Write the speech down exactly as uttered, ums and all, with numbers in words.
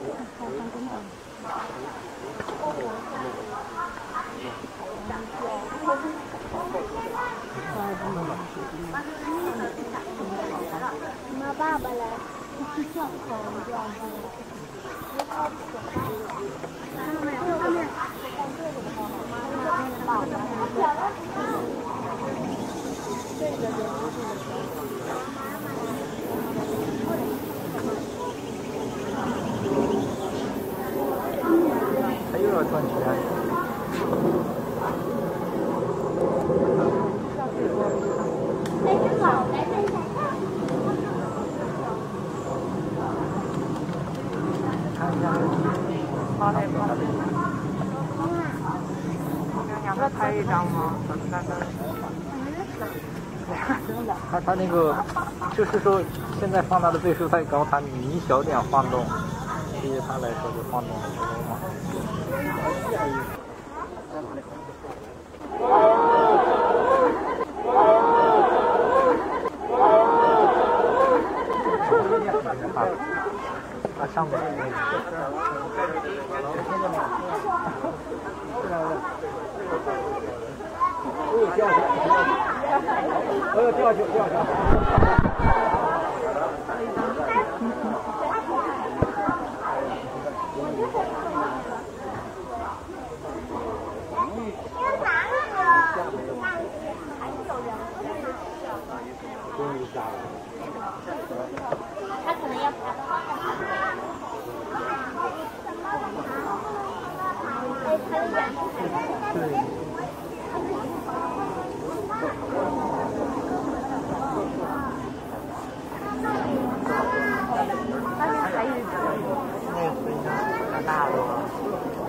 妈，爸爸来，去上床这样子。看到没有？后面。这个人他又要转圈。 好嘞，好嘞。两个拍一张吗？那个。 它它那个，就是说，现在放大的倍数太高，它你一小点晃动，对于它来说就晃动很多嘛。啊，它上面那个。哦，掉下来，呃，掉下去，掉下来。 他可能要爬到那个。哎，他的眼睛还在。对。 那个还有一个，那个太大了。